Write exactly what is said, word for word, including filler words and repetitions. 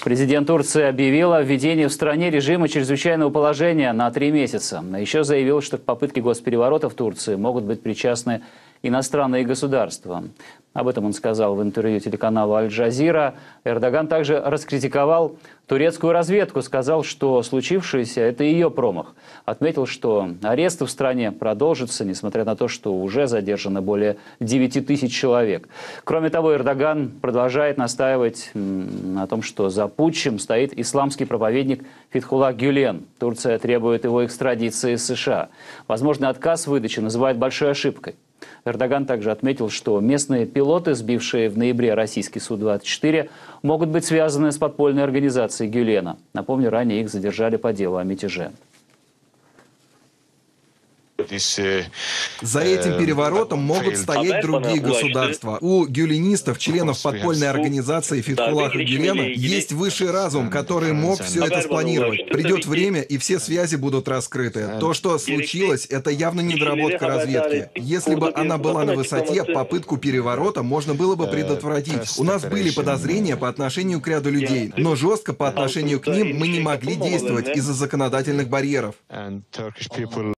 Президент Турции объявил о введении в стране режима чрезвычайного положения на три месяца. Еще заявил, что к попытке госпереворота в Турции могут быть причастны иностранные государства. Об этом он сказал в интервью телеканалу «Аль-Джазира». Эрдоган также раскритиковал турецкую разведку, сказал, что случившееся – это ее промах. Отметил, что аресты в стране продолжатся, несмотря на то, что уже задержано более девяти тысяч человек. Кроме того, Эрдоган продолжает настаивать на том, что за путчем стоит исламский проповедник Фетхуллах Гюлен. Турция требует его экстрадиции из США. Возможный отказ в выдаче называют большой ошибкой. Эрдоган также отметил, что местные пилоты, сбившие в ноябре российский Су двадцать четыре, могут быть связаны с подпольной организацией Гюлена. Напомню, ранее их задержали по делу о мятеже. За этим переворотом могут стоять другие государства. У гюленистов, членов подпольной организации Фетхуллаха Гюлена, есть высший разум, который мог все это спланировать. Придет время, и все связи будут раскрыты. То, что случилось, это явно недоработка разведки. Если бы она была на высоте, попытку переворота можно было бы предотвратить. У нас были подозрения по отношению к ряду людей, но жестко по отношению к ним мы не могли действовать из-за законодательных барьеров.